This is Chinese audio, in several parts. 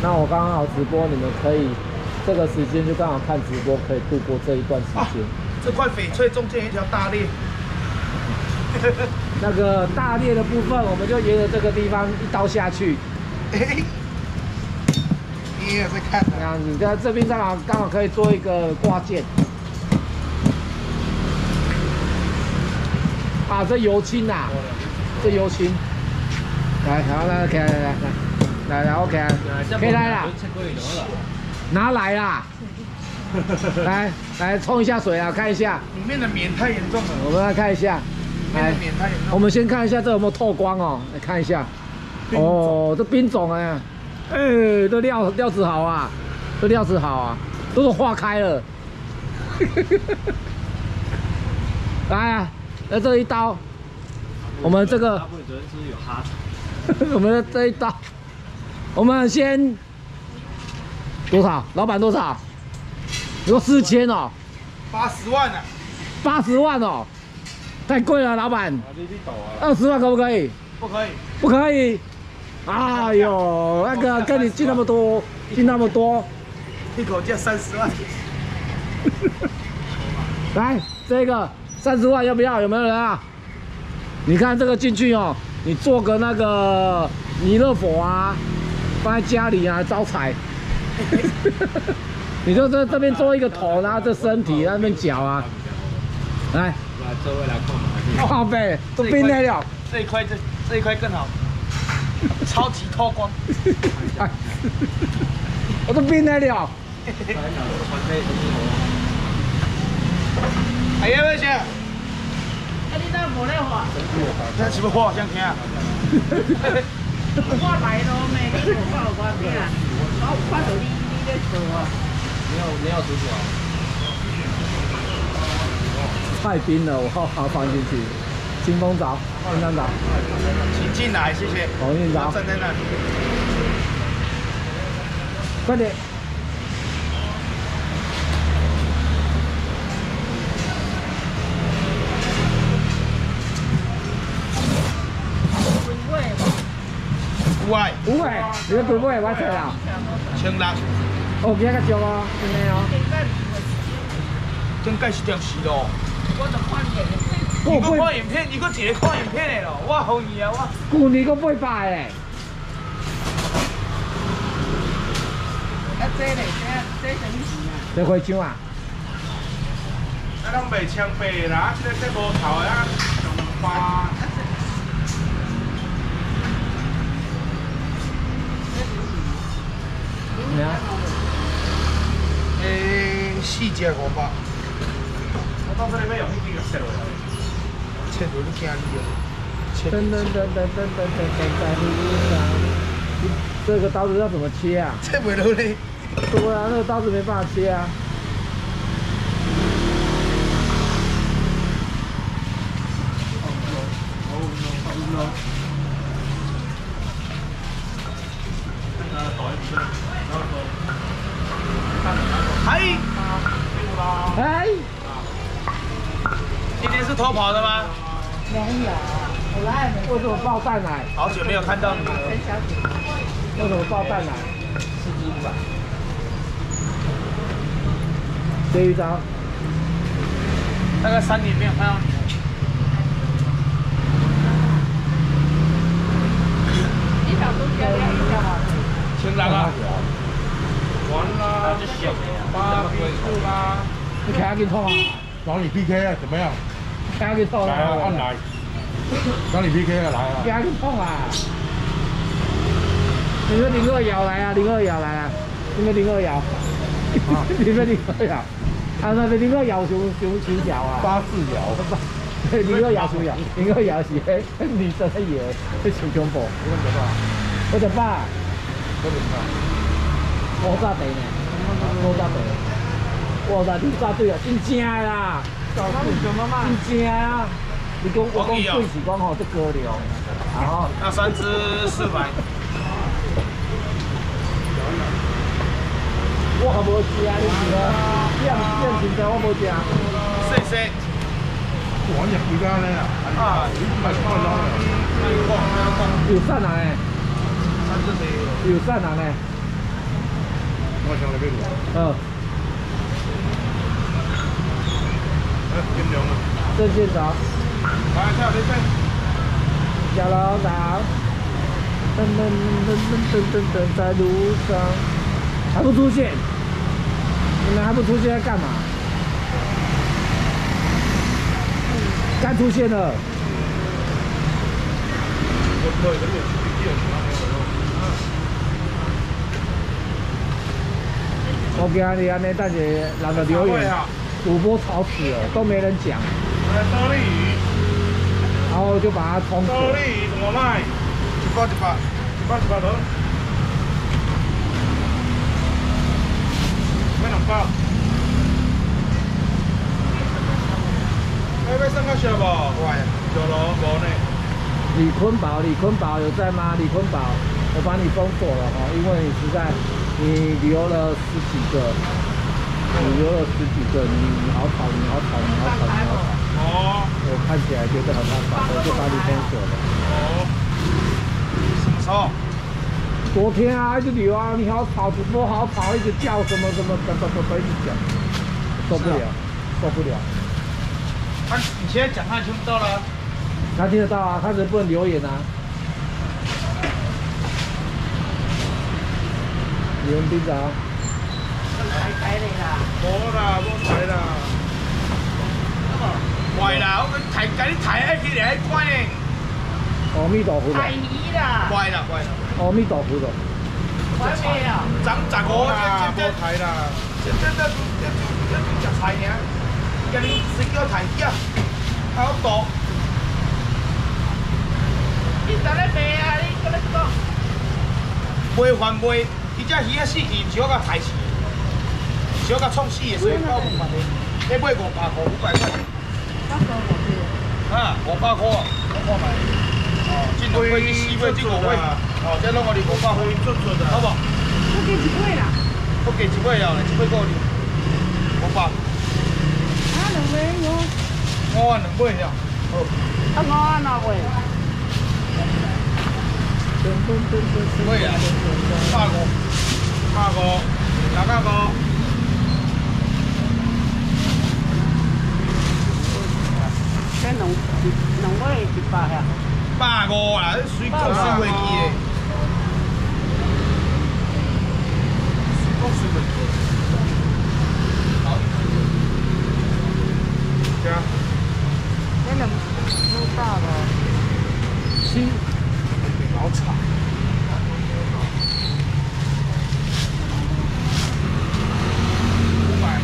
那我刚好直播，你们可以这个时间就刚好看直播，可以度过这一段时间。 这块翡翠中间有一条大裂。 那个大裂的部分，我们就沿着这个地方一刀下去。 你也在看这样子，在这边刚好可以做一个挂件。啊，这油青呐，这油青。来，好，来，来，来 ，OK， 可以来啦，拿来啦。来冲一下水啊，看一下。 里面的棉太严重了。 我们来看一下。来，我们先看一下这有没有透光哦，来看一下。哦，这冰种哎，这料子好啊，这料子好啊，都是化开了。来啊，来这一刀，我们这个，我们的这一刀，我们先多少？老板多少？你说4000哦 ？80万啊 ！80万哦！太贵了，老板。20万可不可以？ 不可以。 不可以。哎呦，那个跟你进那么多，进那么多， 一口价30万。 来，这个30万要不要？有没有人啊？你看这个进去哦，你做个那个弥勒佛啊，放在家里啊招财。你就在这边做一个头，然后这身体那边脚啊，来。 这位来看靠背都冰得了， 这一块更好，超级透光。 我都冰得了。 哎呀，喂先， 啊，你哪无咧画？ 那是不画相片啊？ 我来咯，咩？你无报我咩啊？我看到你咧做啊。 你要出去啊？ 太冰了，我好放进去。清风澡，清汤澡。 请进来，谢谢。 黄运澡。 站在那里。 快点。 有诶，你个规尾我找啦。 1600。 哦，今个足哦，真的哦。 顶届是电视咯。 我就看影片。 你搁看影片，你搁一个看影片的咯，我好意啊我。 旧年搁800诶。 啊，这嘞，这什么钱啊？ 这花枪啊？ 啊，拢卖枪白啦，这无头的啊，上花。 咩啊 ？4只500。我到这里要用迄个切落来。切落你惊你哦。 这个刀子要怎么切啊？ 切不落嘞。 对啊，那个刀子没办法切啊。哎， 今天是偷跑的吗？ 没有，我来没。 为什么爆蛋奶？ 好久没有看到你了。 陈小姐。 为什么爆蛋奶？ 是猪吧？ 这一张。 大概3年没有看到你了。 你小东西要一条啊 ？1600啊。完啦，8比4啦。 你看给痛啊！ 找你 PK 啊，怎么样？ 看给痛啊！ 来啊，按来。找你 PK 啊，来啊！ 看给痛啊！你们02摇来啊，02摇来啊！你们02摇，你们02摇，啊那边02摇熊摇啊 84摇。 对，02摇熊摇，02摇是迄女生在摇，迄熊恐怖。 你们多少 ？58。 多少五炸地呢？5炸地。哇塞，你炸对啊，真正啦！真正啊！你讲我讲对是讲吼，这高粱，然后那3只400。 我还无吃啊，你是咯？你现在我无吃。 谢。 我入幾間咧啊？咪開咗啦。 有散人呢？有散人呢？ 我想来买路。 嗯， 金龙啊。 郑县长， 来，跳你飞。 小老长，噔噔噔噔噔噔在路上，还不出现？你们还不出现在干嘛？该出现了。我给你安尼，但是人就留言，主播吵死了，都没人讲。 多利鱼。 然后就把它冲死。 多利鱼怎么卖？1包100，1包100头。买2包。要送较少无？有咯，无呢。 李坤宝有在吗？李坤宝，我把你封锁了哈，因为你实在你留了十几个，你好吵，你好吵。 哦。 我看起来觉得很烦，我就把你封锁了。 哦。什么时候？ 昨天啊，一直留啊，你好吵，主播好吵，一直叫什么，一直讲，受不了。 你现在讲他听不到了。 他听得到啊，他只是不能留言啊。李文斌长。 抬你啦。 无啦，无抬啦。坏啦，我抬，甲你抬爱起来关呢。 阿弥陀佛。 抬鱼啦。 坏啦。 阿弥陀佛咯。 还没有。 涨15啦，无抬啦。这食菜尔，甲你谁叫抬呀？好多。 你在咧卖啊？你搁咧讲？ 卖还卖，伊只鱼啊死去，是我甲抬死，是我甲创死的，所以我无办法。你买500块，500块。啊，500块啊，我看卖。哦，这两尾去4尾，这5尾。哦，这拢我哋500块，好不？ 我给一尾啦。 我加1尾了，1尾够你500。 啊，2尾 5万2尾了。好。 啊，5万哪尾？ 尾啊，150，150，65。 这两尾100呀。 150啦，水果水袂记的。水果水袂记。对啊。 这两不大了。 好吵。500。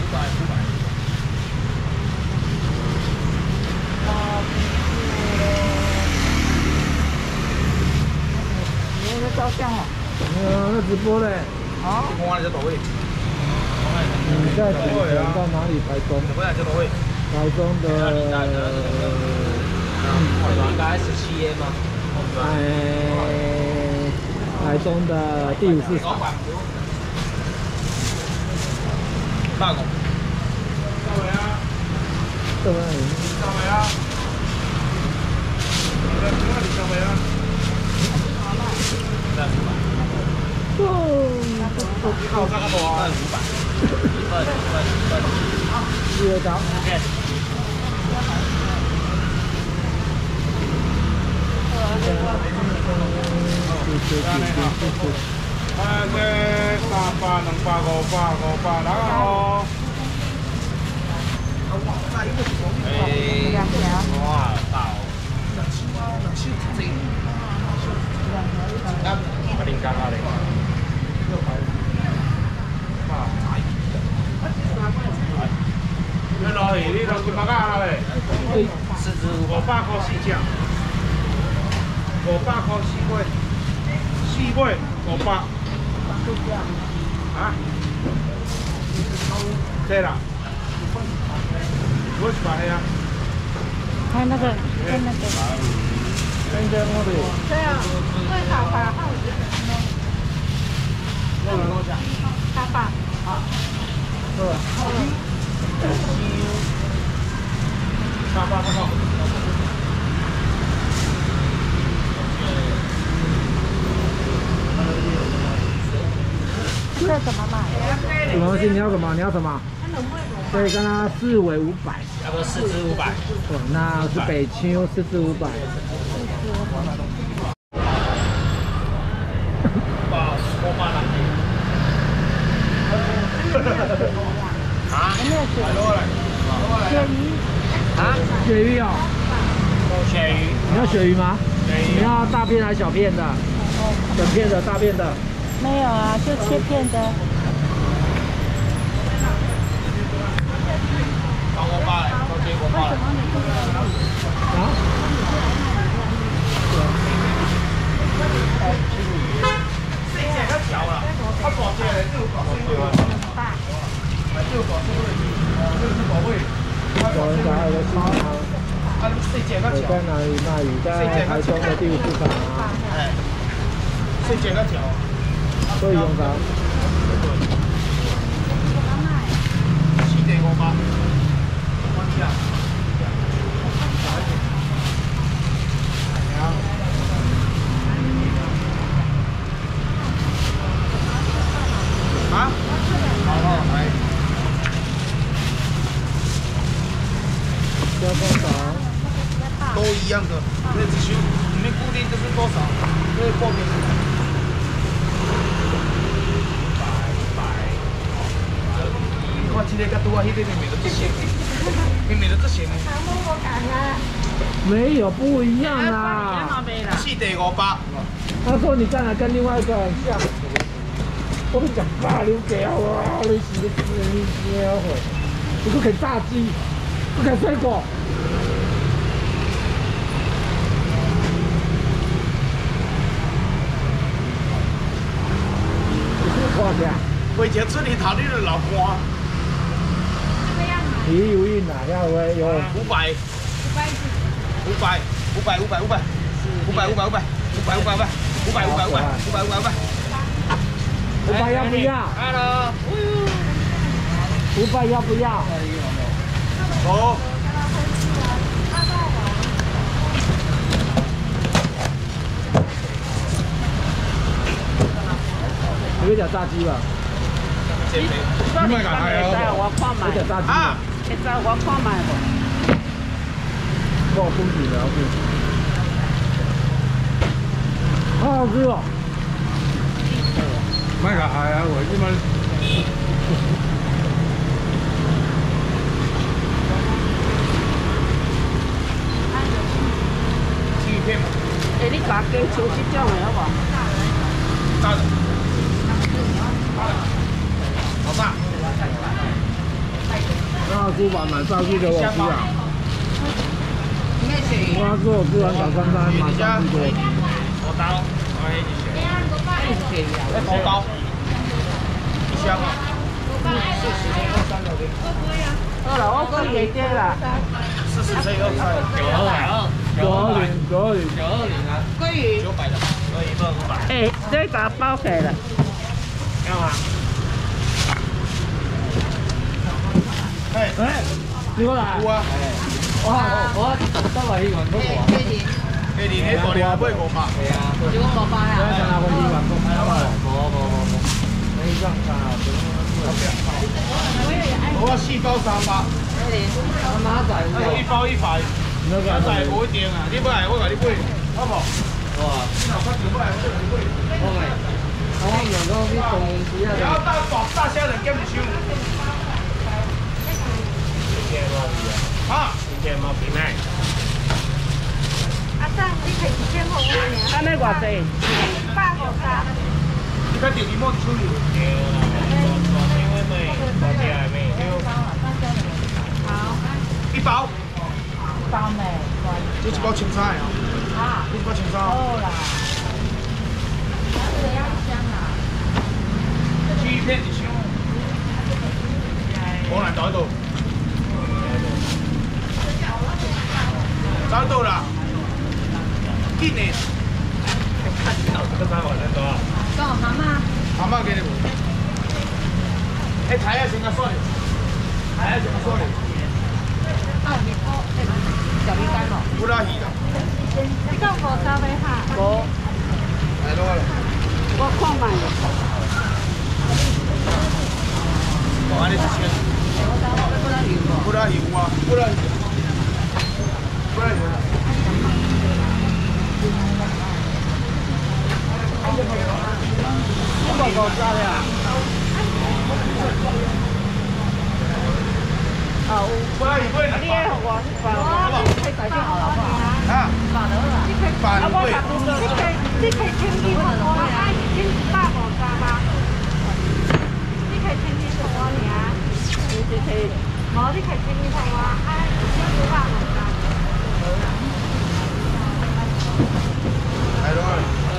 你在照相啊？ 那直播嘞。 啊？我来这多位。 你在台中到哪里？台中。 我来这多位。 台中的。 应该17A 吗？ 台中的第5市场。 150。到位啊！ 到位啊！到位啊！靠这个多啊！500。 第2张。 300、200、500、哪个哦？哇，大哦！6零干啊嘞！你落去，你落去8啊嘞？4只500块4只，500块4尾，4尾500。啊？对啦。我去买呀。 看那个， 看见我的。 对啊，最好把号子。大爸。好。 大爸。 这怎么卖？ 什么东西？你要什么？你要什么？所以跟他4尾500， 差不多4只500。 哦，那是北青4只500。 啊？ 有没有鳕鱼？ 啊？ 鳕鱼哦， 鳕鱼。 你要鳕鱼吗？ 鳕鱼。 你要大片还是小片的？整片的、大片的？ 没有啊，就切片的。 帮我爸来，都给我爸来。 啊？ 细只较条啦，较大只的就有大水尾。 大。 就有大水尾，这个是大尾。 有人打我的市场。 啊，细只较我条。 在哪里卖鱼？在台中的第5市场啊。 哎，细只较条。 所以用啥 4地500。我知啊。啊？好，来。 要多少？ 都一样的，这只需里面固定就是多少，这是报名。我今天跟多啊，那边没得这些，没得这些呢。 没有，不一样啦。 4地500。 他说你刚才跟另外一个很像。我跟你讲大牛给啊，哇，你是你会，你不肯炸鸡，不肯水果。你是夸奖？ 以前村里头你的老瓜。 鱼有运哪要会有 500。 500要不要 Hello。 ？500要不要？ 哦。 你会讲炸鸡吧？ 你卖个还好我看会讲炸鸡啊？ 会使我看卖无？ 不好公平的，好好吃哦。 卖个还好，我一般。鸡片嘛。 你家鸡抽这种的好无？ 大的。好大。 那猪板买上去给我吃啊！我说我吃完早餐单马上去给我吃。 我刀，多高？1箱啊。 好了，我讲几只啦 40乘以23。 920 啊。 鲑鱼。 900的，所以1份500。 哎，这把包起来了。 要吗？哎， 你过来。 有啊。 我都係呢個嗰個啊。 你連呢個你買500。 係啊。 如果冇包不要呀？ 想拿回去吧， 冇。 没上山啊， 我4包300。 我馬仔 1包100。 那个 100唔一定啊，你買我甲你買，好無？ 哇！ 你若發錢買，我就甲你買。 我係。我用嗰啲動紙啊。 然後大蝦仁減一箱。啊！2毛幾咩？ 阿生，你係2,000好啊？安尼偌濟？150。 你看2毛就處理。1包。 包咩？ 這1包青菜啊。 啊。 這1包青菜。 好啦。 雞片1箱。我來找一道。找到啦。緊呢。 講蛤蟆。 蛤蟆給你無？哎，睇下先啊，sorry。睇下先啊，sorry。 小魚乾咯。 不拉魚啦。 你講50尾下？冇。 來攞啦。 我看賣。 安尼1000。不然油啊，不然油。 报告啥的呀？ 啊， 不然油贵你也我饭，我可以改进好了好不好？ 啊， 饭了，你可以， 饭贵。 你可以清理我，我爱已经8个咋啦？你可以清理我俩，你可以，我你可以清理我，爱已经8个咋？ 来了。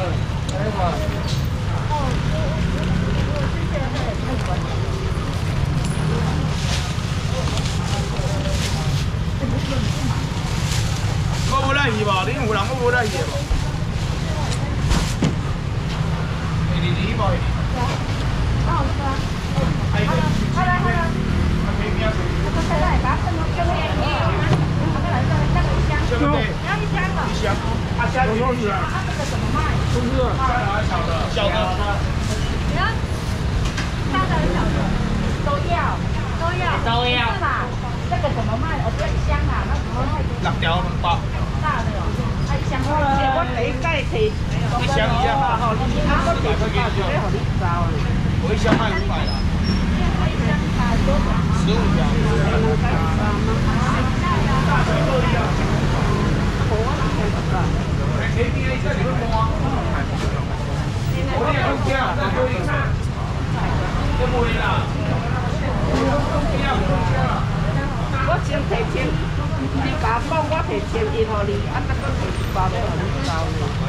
我无来去吧，恁有人我无来去吧？会离离吧？小的。 大的小的都要。是吧？这个怎么卖？我这一箱啊，那怎么卖？6 条200。 大的哦，一箱。我第一届提一箱一样啊， 我400块给你， 我一箱卖500啦。15条。 我先提1000，你甲我讲我提1000，伊互你，啊，再讲提100要互你包呢。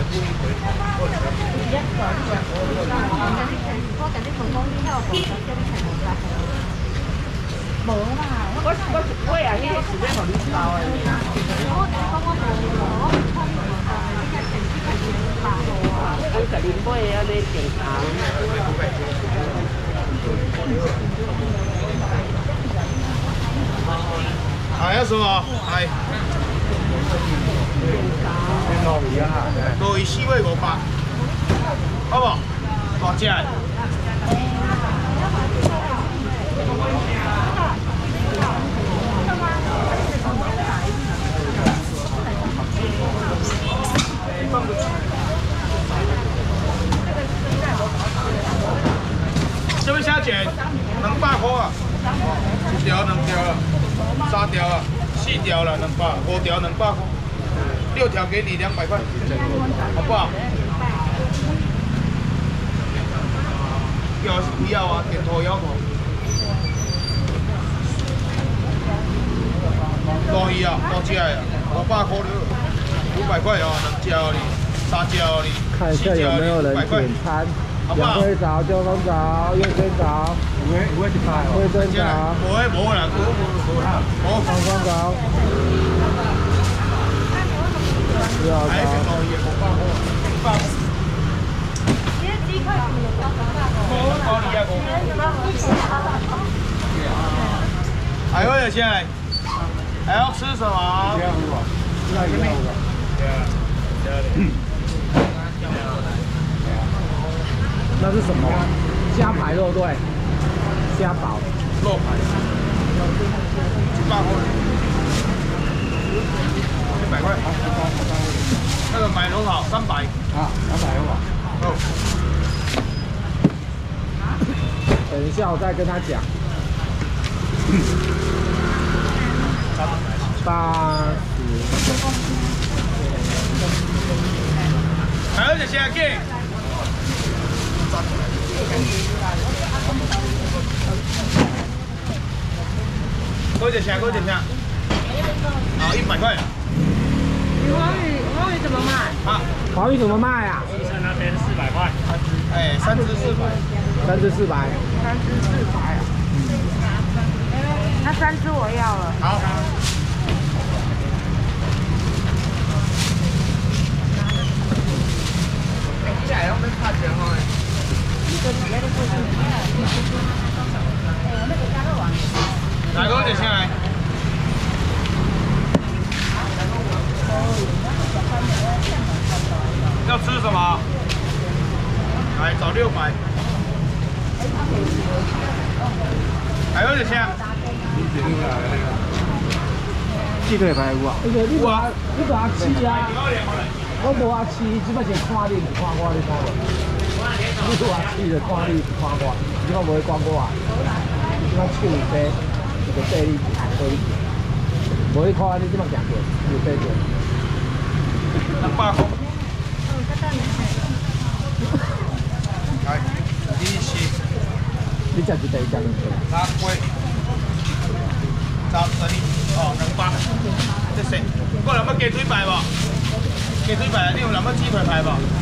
我跟你问讲，你遐有房叫你提500。无嘛，我是买啊，迄个是要互你包的。我讲我无，我甲你买安尼健康。 还有什么？哎。多一4位500，好不？大只的。这边虾卷200块啊，1条2条了，3条了，4条了200，5条200块，6条给你200块，好不好？要是不要啊，点头摇头。大鱼啊，大只的啊，500块了，500块哦，2只哦你，3只哦你看一下有没有人点餐。杨辉找、交通找、右边找、卫生找、 无啦，无。 方方找。要找。 还有些还要吃什么？ 那是什么？虾排肉对，虾堡肉排，100块，100块。那个买多少？300。啊，300吧。哦。 等一下，我再跟他讲。80。 还有一些给。多少钱？好，100块。 华语怎么卖？ 啊， 华语怎么卖啊？ 医生那边400块。 哎，3只400。 3只400。3只400 啊。那3只我要了。 好。现在要没差钱哈。来，给我点下来。要吃什么？来找600。 还有一些。 鸡腿排骨啊？ 那个你把它吃啊，我无阿吃，只摆是看你，看我，你看无？你有阿吃就看你，看我，你看无会管我啊？你看手背，就带你，无去看你怎么行过，就带过。 200块。来，20。 你食一袋，食两袋。 3杯。12哦，200。这是。过来要鸡腿排无？鸡腿排，你有人要鸡腿排无？